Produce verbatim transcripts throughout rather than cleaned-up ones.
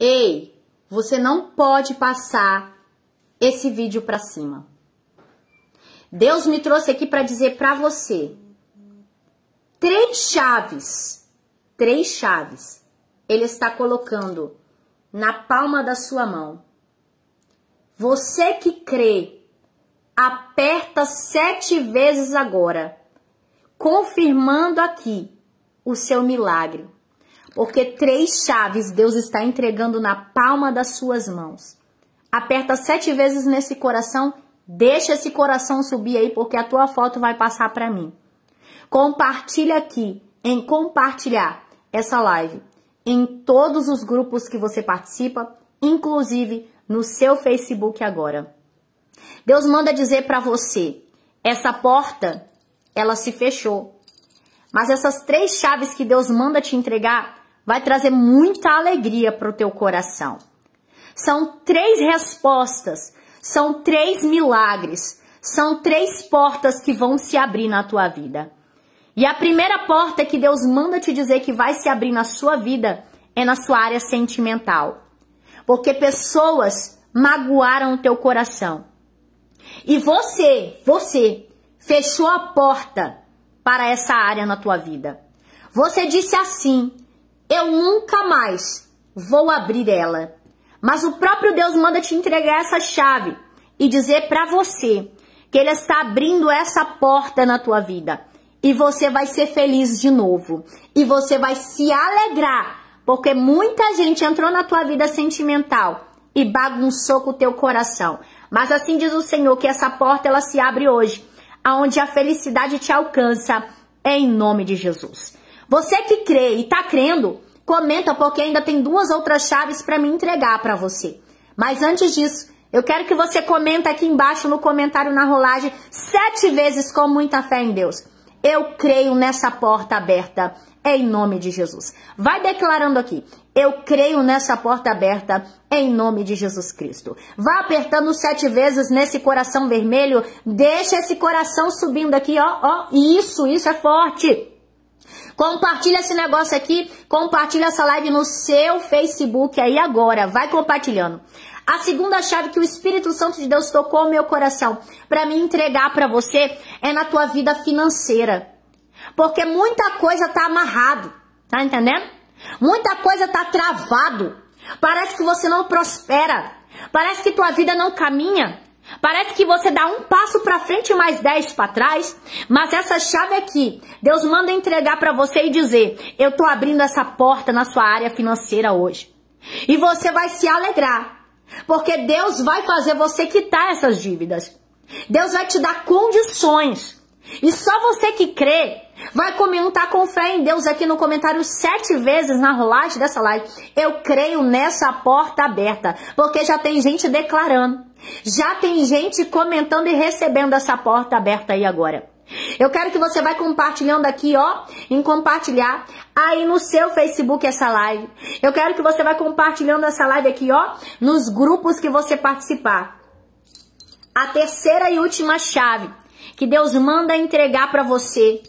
Ei, você não pode passar esse vídeo para cima. Deus me trouxe aqui para dizer para você três chaves, três chaves. Ele está colocando na palma da sua mão. Você que crê, aperta sete vezes agora, confirmando aqui o seu milagre. Porque três chaves Deus está entregando na palma das suas mãos. Aperta sete vezes nesse coração, deixa esse coração subir aí, porque a tua foto vai passar para mim. Compartilha aqui, em compartilhar essa live, em todos os grupos que você participa, inclusive no seu Facebook agora. Deus manda dizer para você, essa porta, ela se fechou. Mas essas três chaves que Deus manda te entregar, vai trazer muita alegria para o teu coração. São três respostas, são três milagres, são três portas que vão se abrir na tua vida. E a primeira porta que Deus manda te dizer que vai se abrir na sua vida é na sua área sentimental. Porque pessoas magoaram o teu coração. E você, você, fechou a porta para essa área na tua vida. Você disse assim, eu nunca mais vou abrir ela. Mas o próprio Deus manda te entregar essa chave e dizer para você que Ele está abrindo essa porta na tua vida. E você vai ser feliz de novo. E você vai se alegrar, porque muita gente entrou na tua vida sentimental e bagunçou com o teu coração. Mas assim diz o Senhor, que essa porta ela se abre hoje, aonde a felicidade te alcança, em nome de Jesus. Você que crê e tá crendo, comenta, porque ainda tem duas outras chaves para me entregar para você. Mas antes disso, eu quero que você comenta aqui embaixo no comentário na rolagem, sete vezes com muita fé em Deus. Eu creio nessa porta aberta, em nome de Jesus. Vai declarando aqui, eu creio nessa porta aberta, em nome de Jesus Cristo. Vá apertando sete vezes nesse coração vermelho, deixa esse coração subindo aqui, ó, ó, isso, isso é forte. Compartilha esse negócio aqui, compartilha essa live no seu Facebook aí agora, vai compartilhando. A segunda chave que o Espírito Santo de Deus tocou no meu coração para me entregar para você é na tua vida financeira. Porque muita coisa tá amarrado, tá entendendo? Muita coisa tá travado. Parece que você não prospera, parece que tua vida não caminha. Parece que você dá um passo para frente e mais dez para trás, mas essa chave aqui, Deus manda entregar para você e dizer, eu tô abrindo essa porta na sua área financeira hoje. E você vai se alegrar, porque Deus vai fazer você quitar essas dívidas. Deus vai te dar condições. E só você que crê vai comentar com fé em Deus aqui no comentário sete vezes na rolagem dessa live. Eu creio nessa porta aberta, porque já tem gente declarando. Já tem gente comentando e recebendo essa porta aberta aí agora. Eu quero que você vai compartilhando aqui, ó, em compartilhar aí no seu Facebook essa live. Eu quero que você vai compartilhando essa live aqui, ó, nos grupos que você participar. A terceira e última chave que Deus manda entregar para você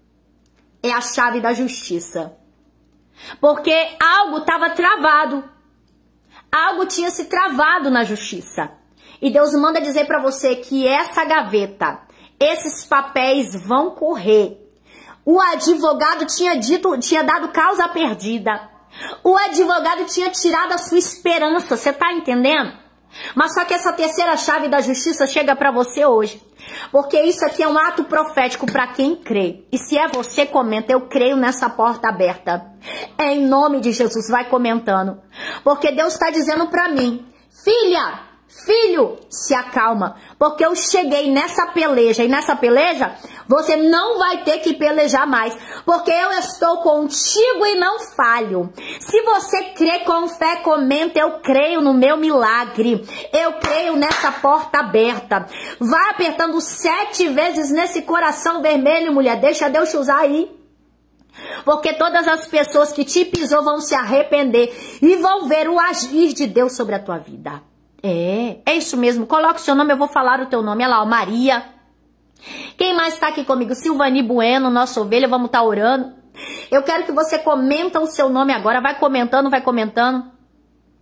é a chave da justiça. Porque algo estava travado. Algo tinha se travado na justiça. E Deus manda dizer para você que essa gaveta, esses papéis vão correr. O advogado tinha dito, tinha dado causa perdida. O advogado tinha tirado a sua esperança, você tá entendendo? Mas só que essa terceira chave da justiça chega para você hoje. Porque isso aqui é um ato profético para quem crê. E se é você, comenta, eu creio nessa porta aberta. É em nome de Jesus, vai comentando. Porque Deus está dizendo para mim, filha, filho, se acalma, porque eu cheguei nessa peleja, e nessa peleja você não vai ter que pelejar mais, porque eu estou contigo e não falho. Se você crê com fé, comenta, eu creio no meu milagre, eu creio nessa porta aberta. Vai apertando sete vezes nesse coração vermelho, mulher, deixa Deus te usar aí. Porque todas as pessoas que te pisou vão se arrepender e vão ver o agir de Deus sobre a tua vida. É, é isso mesmo. Coloca o seu nome, eu vou falar o teu nome. Olha lá, ó, Maria. Quem mais está aqui comigo? Silvani Bueno, nossa ovelha, vamos estar tá orando. Eu quero que você comenta o seu nome agora. Vai comentando, vai comentando.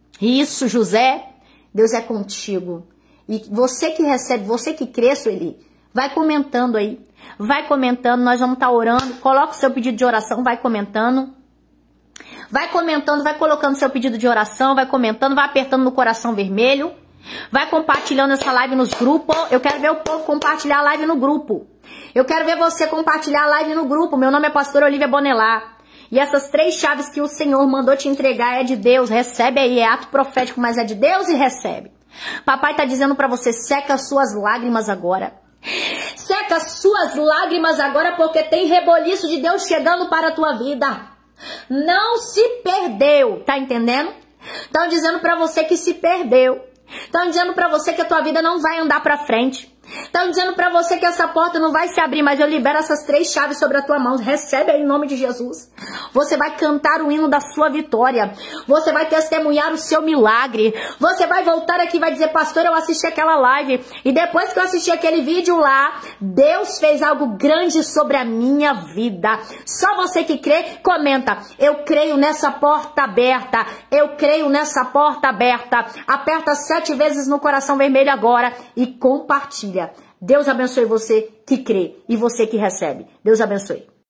Isso, José. Deus é contigo. E você que recebe, você que crê, Sueli, vai comentando aí. Vai comentando, nós vamos estar orando. Coloca o seu pedido de oração, vai comentando. Vai comentando, vai colocando seu pedido de oração, vai comentando, vai apertando no coração vermelho. Vai compartilhando essa live nos grupos. Eu quero ver o povo compartilhar a live no grupo. Eu quero ver você compartilhar a live no grupo. Meu nome é Pastora Olívia Bonelar. E essas três chaves que o Senhor mandou te entregar é de Deus. Recebe aí, é ato profético, mas é de Deus e recebe. Papai tá dizendo pra você, seca as suas lágrimas agora. Seca as suas lágrimas agora, porque tem reboliço de Deus chegando para a tua vida. Não se perdeu, tá entendendo? Estão dizendo pra você que se perdeu. Estão dizendo pra você que a tua vida não vai andar pra frente. Estão dizendo pra você que essa porta não vai se abrir, mas eu libero essas três chaves sobre a tua mão. Recebe aí em nome de Jesus. Você vai cantar o hino da sua vitória. Você vai testemunhar o seu milagre. Você vai voltar aqui e vai dizer, pastor, eu assisti aquela live. E depois que eu assisti aquele vídeo lá, Deus fez algo grande sobre a minha vida. Só você que crê, comenta. Eu creio nessa porta aberta. Eu creio nessa porta aberta. Aperta sete vezes no coração vermelho agora e compartilha. Deus abençoe você que crê e você que recebe. Deus abençoe.